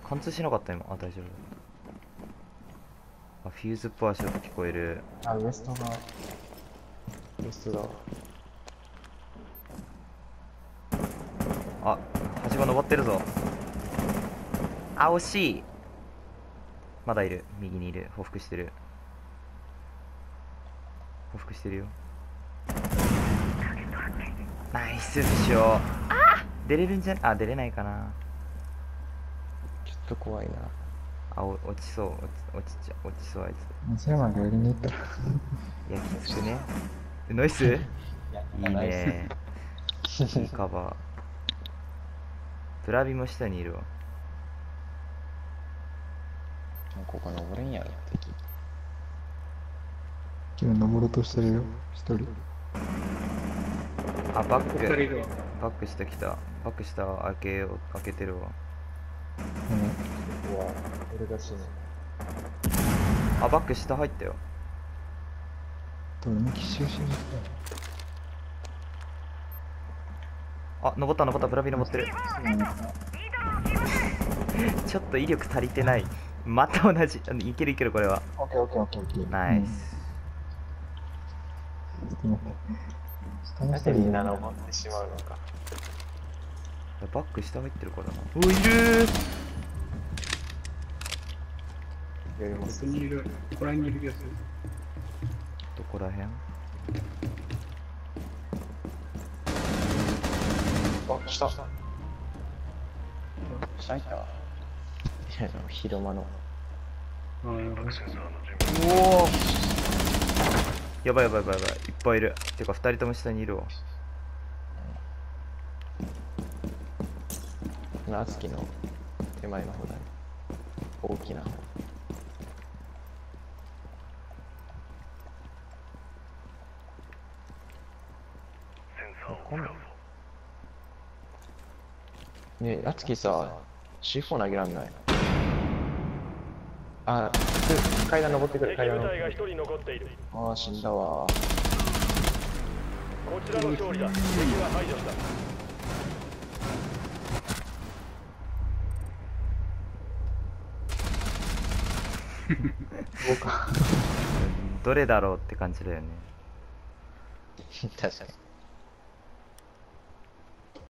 貫通しなかった今。あ、大丈夫。あ、フューズっぽい足音聞こえる。 あ、ウエストが、ウエストだ。 あ、はしご登ってるぞ。あ、惜しい。まだいる。右にいる。報復してる。報復してるよ。ナイスフシオ。あ、出れるんじゃあ、出れないかな。 ちょっと怖いな。 あ、落ちそう。落ちそうあいそれまで寄りに行ったら。 つ。いや、きつくね。ノイスいいナイス。 ね。いいカバー。プラビも下にいるわ。 ここ登れんやろ、敵。 今登ろうとしてるよ、一人。 あ、バック。 二人がバック下来た。バック下開けてるわ。 うわ、俺が死ぬ。 あ、バック下入ったよ。 俺も奇襲しに行っあ、登った登った。プラビ登ってる。ちょっと威力足りてない。また同じ。いけるいける、これは。 オッケーオッケーオッケーオッケー。 ナイス。 た。下のな人いるぜみんな登ってしまうのか。 バック下入ってるからな。お、いるー。 よりもここにいる、ここら辺にいるやつ。 どこらへん？ あ、下。下行ったいや、広間の。 ああ、やばい。 おお。やばいやばいやばいやばい。いっぱいいる。てか、二人とも下にいるわ。 ナツキの手前の方だね。大きな方。ねえ、ナツキさ、C4 投げらんない。あ、階段登ってくる、階段登ってくる。ああ、死んだわ。 こちらの勝利だ。敵は排除した。 どれだろうって感じだよね。 確かに。